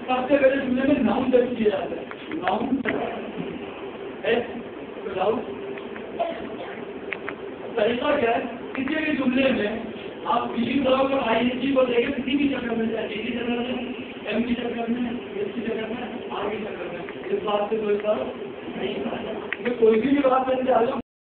सबसे पहले जुमले में नाउन दर्ज किया जाता है। नाउन तरीका क्या है, किसी भी जुमले में आप किसी तरह का आईएनजी को लेकर किसी भी चक्कर में, चाहे डी की चक्कर में, एम की चक्कर में, एस की चक्कर में, आर की चक्कर में, इस बात से कोई फर्क नहीं पड़ता। कोई भी बात करके आ जाओ